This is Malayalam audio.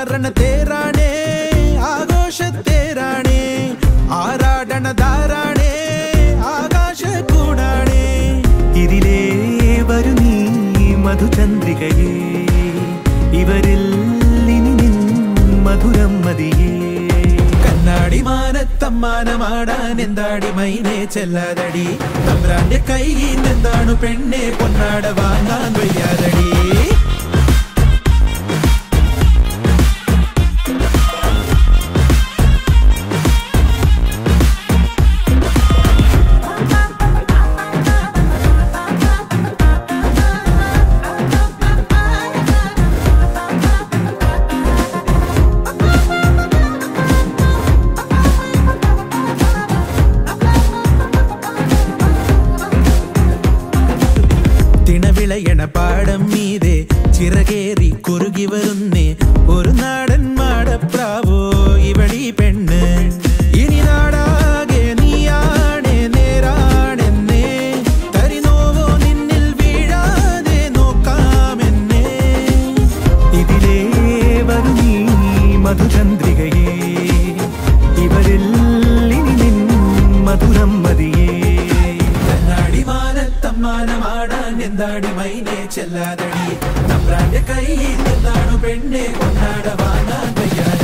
തേരാണേ ആഘോഷത്തേരാണേ ആരാടണ ധാരാണേ ആകാശ കൂടാണേ ഇതിലേ വരു നീ മധുചന്ദ്രികയേ ഇവരിൽ ഇനി നിൻ മധുരം മതിയേ കണ്ണാടി മാനത്തമ്മാനമാടാൻ എന്താടി മൈനെ ചെല്ലാതടി തമ്പ്രാന്റെ കൈയിൽ എന്താണു പെണ്ണെ പൊന്നാട വാങ്ങാൻ വയ്യാതടി വിളയണ പാടം മീതെ ചിറകേറി കുറുകി വരുന്നേ ഒരു നാടൻ മാടപ്രാവോ ഇവളീ പെണ്ണ് ഇനി നാടാകെ നീയാണേ നേരാണെന്നേ തരിനോവോ നിന്നിൽ വീഴാതെ നോക്കാമെന്നേ ഇതിലേ വരു നീ മധുചന്ദ്രികയേ ഇവരിൽ ഇനി നിൻ മധുരം മതിയേ കണ്ണാടി മാനത്തമ്മാനമാടാൻ എന്താടി മൈനെ ചെല്ലാതടി തമ്പ്രാന്റെ കൈയിൽ എന്താണു പെണ്ണെ കൊണ്ടാട വാങ്ങാൻ വയ്യാ